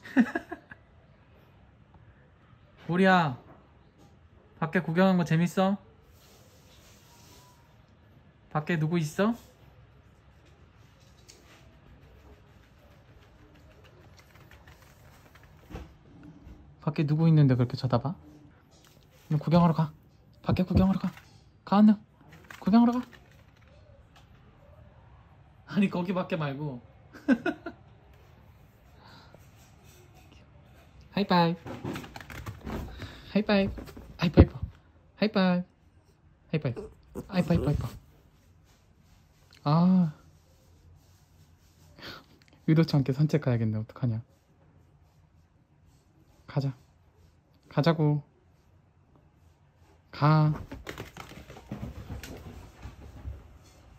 우리야, 밖에 구경한 거 재밌어? 밖에 누구 있어? 밖에 누구 있는데 그렇게 쳐다봐? 그럼 구경하러 가. 밖에 구경하러 가. 가, 얼른. 구경하러 가. 아니, 거기 밖에 말고. 하이파이브. 하이파이브. 하이파이브. 하이파이브. 하이파이브. 하이파이브. 하이파이브. 아, 의도치 않게 산책 가야겠네. 어떡하냐. 가자. 가자고. 가.